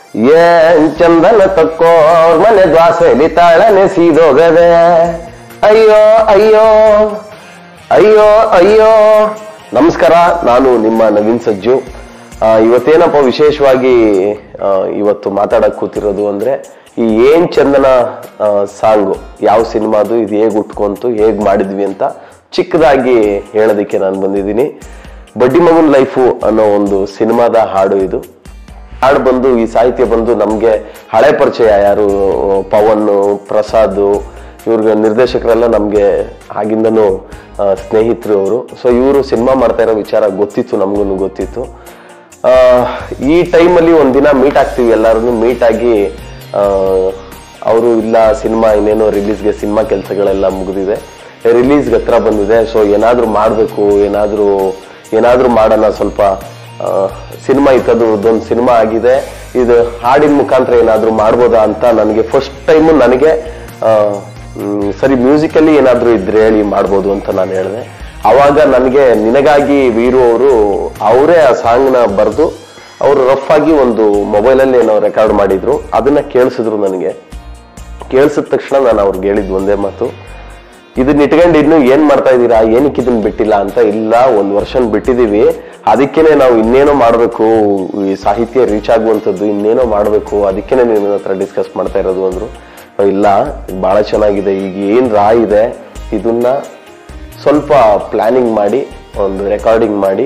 ಏನ್ ಚಂದನ ತಕ್ಕೋರ್ ಮನೆ ದ್ವಾಸೆಲಿ ತಾಳನೆ ಸೀದೋಗದೆ. ಅಯ್ಯೋ ಅಯ್ಯೋ ಅಯ್ಯೋ ಅಯ್ಯೋ. ನಮಸ್ಕಾರ, ನಾನು ನಿಮ್ಮ ನವೀನ್ ಸಜ್ಜು. ಇವತ್ತೇನಪ್ಪ ವಿಶೇಷವಾಗಿ ಇವತ್ತು ಮಾತಾಡಕ್ ಕೂತಿರೋದು ಅಂದ್ರೆ, ಈ ಏನ್ ಚಂದನ ಸಾಂಗು ಯಾವ ಸಿನಿಮಾದು, ಇದು ಹೇಗ್ ಉಟ್ಕೊಂತು, ಹೇಗ್ ಮಾಡಿದ್ವಿ ಅಂತ ಚಿಕ್ಕದಾಗಿ ಹೇಳೋದಕ್ಕೆ ನಾನು ಬಂದಿದ್ದೀನಿ. ಬಡ್ಡಿ ಮಗನ್ ಲೈಫು ಅನ್ನೋ ಒಂದು ಸಿನಿಮಾದ ಹಾಡು ಇದು. ಹಾಡು ಬಂದು, ಈ ಸಾಹಿತ್ಯ ಬಂದು ನಮ್ಗೆ ಹಳೆ ಪರಿಚಯ. ಯಾರು ಪವನ್, ಪ್ರಸಾದ್, ಇವ್ರಿಗೆ ನಿರ್ದೇಶಕರೆಲ್ಲ ನಮ್ಗೆ ಆಗಿಂದನೂ ಸ್ನೇಹಿತರು ಅವರು. ಸೊ ಇವರು ಸಿನಿಮಾ ಮಾಡ್ತಾ ಇರೋ ವಿಚಾರ ಗೊತ್ತಿತ್ತು, ನಮ್ಗೂ ಗೊತ್ತಿತ್ತು. ಈ ಟೈಮಲ್ಲಿ ಒಂದಿನ ಮೀಟ್ ಆಗ್ತೀವಿ, ಎಲ್ಲರೂ ಮೀಟ್ ಆಗಿ ಅವರು ಇಲ್ಲ ಸಿನಿಮಾ ಇನ್ನೇನೋ ರಿಲೀಸ್ಗೆ, ಸಿನಿಮಾ ಕೆಲಸಗಳೆಲ್ಲ ಮುಗಿದಿದೆ, ರಿಲೀಸ್ಗೆ ಹತ್ರ ಬಂದಿದೆ, ಸೊ ಏನಾದರೂ ಮಾಡಬೇಕು, ಏನಾದರೂ ಮಾಡೋಣ, ಸ್ವಲ್ಪ ಸಿನಿಮಾ ಇತ್ತದು ಒಂದು ಸಿನಿಮಾ ಆಗಿದೆ, ಇದು ಹಾಡಿನ ಮುಖಾಂತರ ಏನಾದರೂ ಮಾಡ್ಬೋದಾ ಅಂತ ನನಗೆ ಫಸ್ಟ್ ಟೈಮು ನನಗೆ ಸರಿ ಮ್ಯೂಸಿಕಲ್ಲಿ ಏನಾದರೂ ಇದ್ರೆ ಹೇಳಿ ಮಾಡ್ಬೋದು ಅಂತ ನಾನು ಹೇಳಿದೆ. ಆವಾಗ ನನಗೆ ನಿನಗಾಗಿ ವೀರು ಅವರು ಅವರೇ ಆ ಸಾಂಗ್ನ ಬರೆದು ಅವರು ರಫ್ ಆಗಿ ಒಂದು ಮೊಬೈಲಲ್ಲಿ ಏನೋ ರೆಕಾರ್ಡ್ ಮಾಡಿದ್ರು, ಅದನ್ನ ಕೇಳಿಸಿದ್ರು. ನನಗೆ ಕೇಳಿಸಿದ ತಕ್ಷಣ ನಾನು ಅವ್ರಿಗೆ ಹೇಳಿದ್ದು ಒಂದೇ ಮಾತು, ಇದನ್ನ ಇಟ್ಕೊಂಡು ಇನ್ನು ಏನ್ ಮಾಡ್ತಾ ಇದ್ದೀರಾ, ಏನಕ್ಕೆ ಇದನ್ನ ಬಿಟ್ಟಿಲ್ಲ ಅಂತ. ಇಲ್ಲ, 1 ವರ್ಷ ಬಿಟ್ಟಿದೀವಿ, ಅದಕ್ಕೇನೆ ನಾವು ಇನ್ನೇನೋ ಮಾಡ್ಬೇಕು, ಈ ಸಾಹಿತ್ಯ ರೀಚ್ ಆಗುವಂಥದ್ದು ಇನ್ನೇನೋ ಮಾಡ್ಬೇಕು, ಅದಕ್ಕೇನೆ ನಿನ್ನ ಹತ್ರ ಡಿಸ್ಕಸ್ ಮಾಡ್ತಾ ಇರೋದು ಅಂದ್ರು. ಇಲ್ಲ, ಬಹಳ ಚೆನ್ನಾಗಿದೆ, ಈಗ ಏನ್ ಇದೆ ಇದನ್ನ ಸ್ವಲ್ಪ ಪ್ಲಾನಿಂಗ್ ಮಾಡಿ ಒಂದು ರೆಕಾರ್ಡಿಂಗ್ ಮಾಡಿ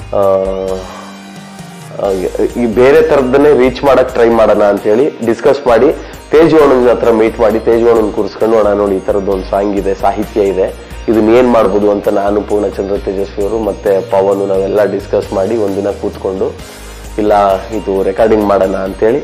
ಈ ಬೇರೆ ತರದನ್ನೇ ರೀಚ್ ಮಾಡಕ್ ಟ್ರೈ ಮಾಡೋಣ ಅಂತ ಹೇಳಿ ಡಿಸ್ಕಸ್ ಮಾಡಿ ತೇಜವಣ್ಣನ ಹತ್ರ ಮೀಟ್ ಮಾಡಿ ತೇಜವಣ್ಣನ ಕೂರಿಸ್ಕೊಂಡು, ಅಣ್ಣ ನೋಡಿ ಈ ತರದ್ದು ಒಂದು ಸಾಂಗ್ ಇದೆ, ಸಾಹಿತ್ಯ ಇದೆ, ಇದನ್ನ ಏನ್ ಮಾಡ್ಬೋದು ಅಂತ ನಾನು, ಪೂರ್ಣಚಂದ್ರ ತೇಜಸ್ವಿ ಅವರು ಮತ್ತೆ ಪವನ್ ನಾವೆಲ್ಲ ಡಿಸ್ಕಸ್ ಮಾಡಿ ಒಂದಿನ ಕೂತ್ಕೊಂಡು, ಇಲ್ಲ ಇದು ರೆಕಾರ್ಡಿಂಗ್ ಮಾಡೋಣ ಅಂತೇಳಿ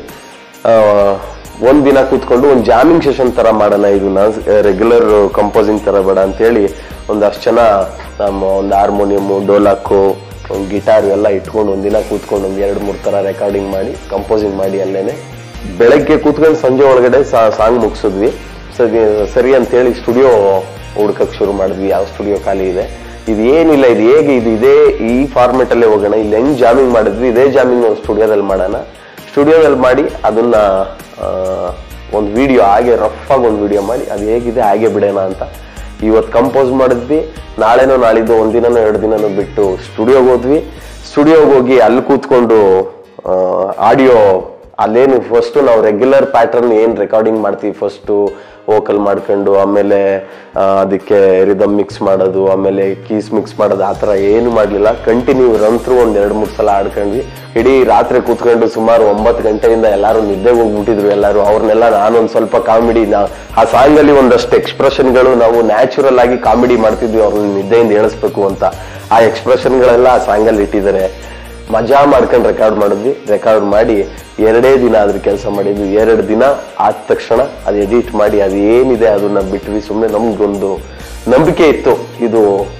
ಒಂದಿನ ಕೂತ್ಕೊಂಡು ಒಂದು ಜಾಮಿಂಗ್ ಸೆಷನ್ ತರ ಮಾಡೋಣ, ಇದನ್ನ ರೆಗ್ಯುಲರ್ ಕಂಪೋಸಿಂಗ್ ತರ ಬೇಡ ಅಂತೇಳಿ ಒಂದಷ್ಟು ಜನ ನಮ್ಮ ಒಂದು ಹಾರ್ಮೋನಿಯಮು, ಡೋಲಾಕು, ಒಂದು ಗಿಟಾರ್ ಎಲ್ಲ ಇಟ್ಕೊಂಡು ಒಂದಿನ ಕೂತ್ಕೊಂಡು ಒಂದು 2-3 ತರ ರೆಕಾರ್ಡಿಂಗ್ ಮಾಡಿ ಕಂಪೋಸಿಂಗ್ ಮಾಡಿ ಅಲ್ಲೇನೆ ಬೆಳಗ್ಗೆ ಕೂತ್ಕೊಂಡು ಸಂಜೆ ಒಳಗಡೆ ಸಾಂಗ್ ಮುಗಿಸಿದ್ವಿ. ಸರಿ ಅಂತೇಳಿ ಸ್ಟುಡಿಯೋ ಹುಡ್ಕಕ್ ಶುರು ಮಾಡಿದ್ವಿ, ಯಾವ ಸ್ಟುಡಿಯೋ ಖಾಲಿ ಇದೆ, ಇದು ಏನಿಲ್ಲ, ಇದು ಹೇಗೆ, ಇದೇ ಈ ಫಾರ್ಮೆಟ್ ಅಲ್ಲೇ ಹೋಗೋಣ, ಇಲ್ಲಿ ಹೆಂಗ್ ಜಾಮಿಂಗ್ ಮಾಡಿದ್ವಿ ಇದೇ ಜಾಮಿಂಗ್ ಒಂದು ಸ್ಟುಡಿಯೋದಲ್ಲಿ ಮಾಡೋಣ, ಸ್ಟುಡಿಯೋದಲ್ಲಿ ಮಾಡಿ ಅದನ್ನ ಒಂದು ವಿಡಿಯೋ ಹಾಗೆ ರಫ್ ಆಗಿ ಒಂದು ವಿಡಿಯೋ ಮಾಡಿ ಅದು ಹೇಗಿದೆ ಹಾಗೆ ಬಿಡೋಣ ಅಂತ ಇವತ್ತು ಕಂಪೋಸ್ ಮಾಡಿದ್ವಿ. ನಾಳೆನೋ ನಾಳಿದ್ದು ಒಂದಿನನೋ 2 ದಿನನೋ ಬಿಟ್ಟು ಸ್ಟುಡಿಯೋಗೆ ಹೋದ್ವಿ. ಸ್ಟುಡಿಯೋಗೆ ಹೋಗಿ ಅಲ್ಲಿ ಕೂತ್ಕೊಂಡು ಆಡಿಯೋ ಅಲ್ಲೇನು ಫಸ್ಟ್ ನಾವು ರೆಗ್ಯುಲರ್ ಪ್ಯಾಟರ್ನ್ ಏನು ರೆಕಾರ್ಡಿಂಗ್ ಮಾಡ್ತೀವಿ, ಫಸ್ಟು ವೋಕಲ್ ಮಾಡ್ಕೊಂಡು, ಆಮೇಲೆ ಅದಕ್ಕೆ ರಿದಮ್ ಮಿಕ್ಸ್ ಮಾಡೋದು, ಆಮೇಲೆ ಕೀಸ್ ಮಿಕ್ಸ್ ಮಾಡೋದು, ಆ ಥರ ಏನು ಮಾಡಲಿಲ್ಲ. ಕಂಟಿನ್ಯೂ ರನ್ ಥ್ರೂ ಒಂದು 2-3 ಸಲ ಆಡ್ಕೊಂಡ್ವಿ. ಇಡೀ ರಾತ್ರಿ ಕೂತ್ಕೊಂಡು ಸುಮಾರು 9 ಗಂಟೆಯಿಂದ ಎಲ್ಲರೂ ನಿದ್ದೆಗೆ ಹೋಗ್ಬಿಟ್ಟಿದ್ರು ಎಲ್ಲರೂ. ಅವ್ರನ್ನೆಲ್ಲ ನಾನೊಂದು ಸ್ವಲ್ಪ ಕಾಮಿಡಿ, ಆ ಸಾಂಗಲ್ಲಿ ಒಂದಷ್ಟು ಎಕ್ಸ್ಪ್ರೆಷನ್ಗಳು ನಾವು ನ್ಯಾಚುರಲ್ ಆಗಿ ಕಾಮಿಡಿ ಮಾಡ್ತಿದ್ವಿ, ಅವ್ರನ್ನ ನಿದ್ದೆಯಿಂದ ಹೇಳಿಸ್ಬೇಕು ಅಂತ. ಆ ಎಕ್ಸ್ಪ್ರೆಷನ್ಗಳೆಲ್ಲ ಆ ಸಾಂಗಲ್ಲಿ ಇಟ್ಟಿದ್ದಾರೆ. ಮಜಾ ಮಾಡ್ಕೊಂಡು ರೆಕಾರ್ಡ್ ಮಾಡಿದ್ವಿ. ರೆಕಾರ್ಡ್ ಮಾಡಿ 2 ದಿನ ಅದ್ರ ಕೆಲಸ ಮಾಡಿದ್ವಿ. 2 ದಿನ ಆದ ತಕ್ಷಣ ಅದು ಎಡಿಟ್ ಮಾಡಿ ಅದು ಏನಿದೆ ಅದನ್ನ ಬಿಟ್ವಿ. ಸುಮ್ಮನೆ ನಮ್ಗೊಂದು ನಂಬಿಕೆ ಇತ್ತು. ಇದು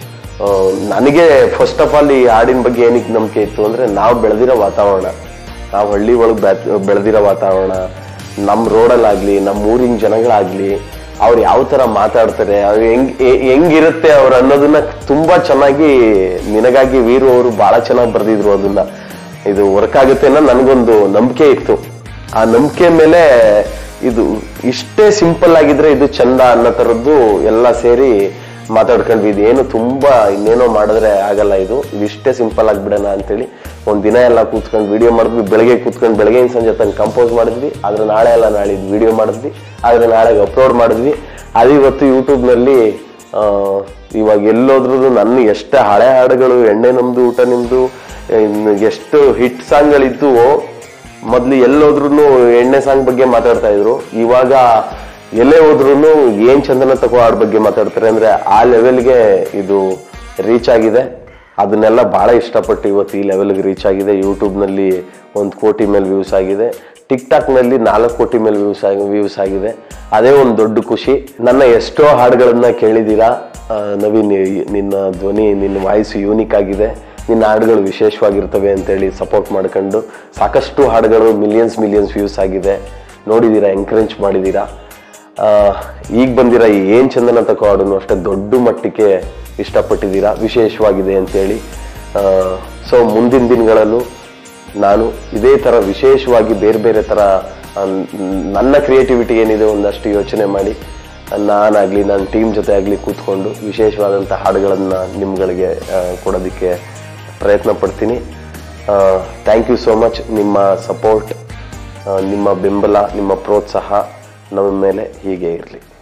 ನನಗೆ ಫಸ್ಟ್ ಆಫ್ ಆಲ್ ಈ ಹಾಡಿನ ಬಗ್ಗೆ ಏನಕ್ಕೆ ನಂಬಿಕೆ ಇತ್ತು ಅಂದ್ರೆ, ನಾವು ಬೆಳೆದಿರೋ ವಾತಾವರಣ, ನಾವು ಹಳ್ಳಿ ಒಳಗೆ ಬೆಳೆದಿರೋ ವಾತಾವರಣ, ನಮ್ಮ ರೋಡಲ್ಲಾಗ್ಲಿ, ನಮ್ಮ ಊರಿನ ಜನಗಳಾಗ್ಲಿ, ಅವ್ರು ಯಾವ ತರ ಮಾತಾಡ್ತಾರೆ, ಅವ್ರು ಹೆಂಗಿರುತ್ತೆ ಅವ್ರು ಅನ್ನೋದನ್ನ ತುಂಬಾ ಚೆನ್ನಾಗಿ ನಿನಗಾಗಿ ವೀರು ಅವರು ಬಹಳ ಚೆನ್ನಾಗಿ ಬರ್ದಿದ್ರು. ಅದನ್ನ ಇದು ವರ್ಕ್ ಆಗುತ್ತೆ ಅನ್ನೋ ನನಗೊಂದು ನಂಬಿಕೆ ಇತ್ತು. ಆ ನಂಬಿಕೆ ಮೇಲೆ ಇದು ಇಷ್ಟೇ ಸಿಂಪಲ್ ಆಗಿದ್ರೆ ಇದು ಚಂದ ಅನ್ನೋ ತರದ್ದು ಎಲ್ಲ ಸೇರಿ ಮಾತಾಡ್ಕೊಂಡ್ವಿ. ಇದೇನು ತುಂಬಾ ಇನ್ನೇನೋ ಮಾಡಿದ್ರೆ ಆಗಲ್ಲ, ಇದು ಇಷ್ಟೇ ಸಿಂಪಲ್ ಆಗಿಬಿಡೋಣ ಅಂತೇಳಿ ಒಂದಿನ ಎಲ್ಲ ಕೂತ್ಕೊಂಡು ವಿಡಿಯೋ ಮಾಡಿದ್ವಿ. ಬೆಳಗ್ಗೆ ಕೂತ್ಕೊಂಡು ಬೆಳಗ್ಗೆಯಿಂದ ಸಂಜೆ ತನಕ ಕಂಪೋಸ್ ಮಾಡಿದ್ವಿ. ಆದ್ರೆ ನಾಳೆ ಎಲ್ಲ ನಾಳಿದ್ದು ವಿಡಿಯೋ ಮಾಡಿದ್ವಿ. ಆದ್ರೆ ನಾಳೆಗೆ ಅಪ್ಲೋಡ್ ಮಾಡಿದ್ವಿ. ಅದು ಇವತ್ತು ಯೂಟ್ಯೂಬ್ನಲ್ಲಿ ಇವಾಗ ಎಲ್ಲೋದ್ರೂ ನನ್ನ ಎಷ್ಟು ಹಳೆ ಹಾಡುಗಳು, ಎಣ್ಣೆ ನಮ್ದು ಊಟ ನಿಮ್ದು, ಎಷ್ಟು ಹಿಟ್ ಸಾಂಗ್ಗಳಿದ್ದು, ಮೊದ್ಲು ಎಲ್ಲೋದ್ರೂ ಎಣ್ಣೆ ಸಾಂಗ್ ಬಗ್ಗೆ ಮಾತಾಡ್ತಾ ಇದ್ರು. ಇವಾಗ ಎಲ್ಲೇ ಹೋದ್ರು ಏನ್ ಚಂದನ ತಗೋ ಹಾಡ್ ಬಗ್ಗೆ ಮಾತಾಡ್ತಾರೆ. ಅಂದ್ರೆ ಆ ಲೆವೆಲ್ಗೆ ಇದು ರೀಚ್ ಆಗಿದೆ. ಅದನ್ನೆಲ್ಲ ಬಹಳ ಇಷ್ಟಪಟ್ಟು ಇವತ್ತು ಈ ಲೆವೆಲ್ಗೆ ರೀಚ್ ಆಗಿದೆ. ಯೂಟ್ಯೂಬ್ನಲ್ಲಿ 1 ಕೋಟಿ ಮೇಲೆ ವ್ಯೂಸ್ ಆಗಿದೆ. ಟಿಕ್ ಟಾಕ್ನಲ್ಲಿ 4 ಕೋಟಿ ಮೇಲೆ ವ್ಯೂಸ್ ಆಗಿದೆ. ಅದೇ ಒಂದು ದೊಡ್ಡ ಖುಷಿ. ನನ್ನ ಎಷ್ಟೋ ಹಾಡುಗಳನ್ನ ಕೇಳಿದ್ದೀರಾ ನವೀನ್, ನಿನ್ನ ಧ್ವನಿ, ನಿನ್ನ ವಾಯ್ಸ್ ಯೂನಿಕ್ ಆಗಿದೆ, ನಿನ್ನ ಹಾಡುಗಳು ವಿಶೇಷವಾಗಿರ್ತವೆ ಅಂತೇಳಿ ಸಪೋರ್ಟ್ ಮಾಡ್ಕೊಂಡು ಸಾಕಷ್ಟು ಹಾಡುಗಳು ಮಿಲಿಯನ್ಸ್ ವ್ಯೂಸ್ ಆಗಿದೆ. ನೋಡಿದ್ದೀರಾ, ಎಂಕರೇಜ್ ಮಾಡಿದ್ದೀರಾ. ಈಗ ಬಂದಿರೋ ಈ ಏನ್ ಚಂದನ ತಗೋ ಹಾಡನ್ನು ಅಷ್ಟೇ ದೊಡ್ಡ ಮಟ್ಟಕ್ಕೆ ಇಷ್ಟಪಟ್ಟಿದ್ದೀರಾ, ವಿಶೇಷವಾಗಿದೆ ಅಂತೇಳಿ. ಸೊ ಮುಂದಿನ ದಿನಗಳಲ್ಲೂ ನಾನು ಇದೇ ಥರ ವಿಶೇಷವಾಗಿ ಬೇರೆ ಬೇರೆ ಥರ ನನ್ನ ಕ್ರಿಯೇಟಿವಿಟಿ ಏನಿದೆ ಒಂದಷ್ಟು ಯೋಚನೆ ಮಾಡಿ ನಾನಾಗಲಿ ನನ್ನ ಟೀಮ್ ಜೊತೆ ಆಗಲಿ ಕೂತ್ಕೊಂಡು ವಿಶೇಷವಾದಂಥ ಹಾಡುಗಳನ್ನು ನಿಮ್ಗಳಿಗೆ ಕೊಡೋದಕ್ಕೆ ಪ್ರಯತ್ನ ಪಡ್ತೀನಿ. Thank you so much. ನಿಮ್ಮ ಸಪೋರ್ಟ್, ನಿಮ್ಮ ಬೆಂಬಲ, ನಿಮ್ಮ ಪ್ರೋತ್ಸಾಹ ನಮ್ಮ ಮೇಲೆ ಹೀಗೆ ಇರಲಿ.